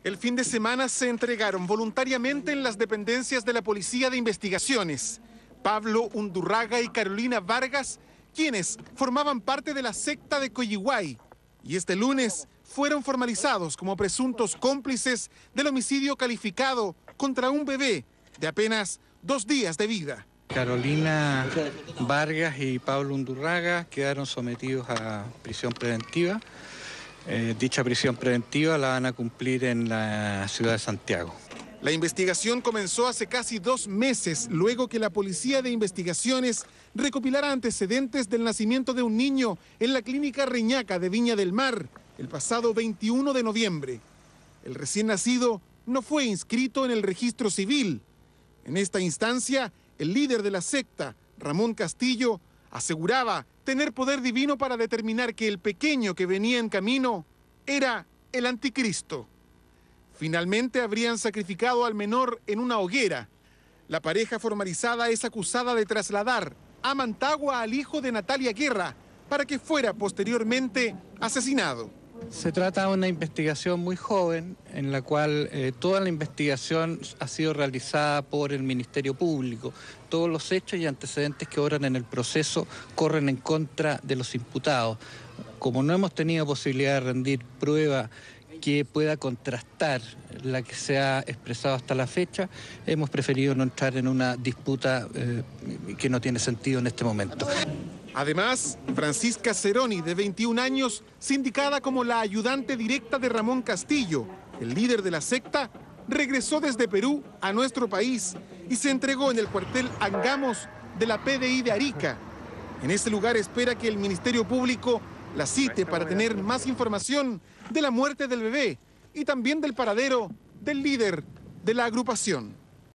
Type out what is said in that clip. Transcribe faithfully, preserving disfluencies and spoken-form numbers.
El fin de semana se entregaron voluntariamente en las dependencias de la Policía de Investigaciones Pablo Undurraga y Carolina Vargas, quienes formaban parte de la secta de Coyihuay, y este lunes fueron formalizados como presuntos cómplices del homicidio calificado contra un bebé de apenas dos días de vida. Carolina Vargas y Pablo Undurraga quedaron sometidos a prisión preventiva. Eh, dicha prisión preventiva la van a cumplir en la ciudad de Santiago. La investigación comenzó hace casi dos meses, luego que la Policía de Investigaciones recopilara antecedentes del nacimiento de un niño en la clínica Reñaca de Viña del Mar el pasado veintiuno de noviembre. El recién nacido no fue inscrito en el registro civil. En esta instancia, el líder de la secta, Ramón Castillo, aseguraba tener poder divino para determinar que el pequeño que venía en camino era el anticristo. Finalmente habrían sacrificado al menor en una hoguera. La pareja formalizada es acusada de trasladar a Mantagua al hijo de Natalia Guerra para que fuera posteriormente asesinado. Se trata de una investigación muy joven en la cual eh, toda la investigación ha sido realizada por el Ministerio Público. Todos los hechos y antecedentes que obran en el proceso corren en contra de los imputados. Como no hemos tenido posibilidad de rendir prueba que pueda contrastar la que se ha expresado hasta la fecha, hemos preferido no entrar en una disputa eh, que no tiene sentido en este momento. Además, Francisca Ceroni, de veintiún años, sindicada como la ayudante directa de Ramón Castillo, el líder de la secta, regresó desde Perú a nuestro país y se entregó en el cuartel Angamos de la P D I de Arica. En ese lugar espera que el Ministerio Público la cite para tener más información de la muerte del bebé y también del paradero del líder de la agrupación.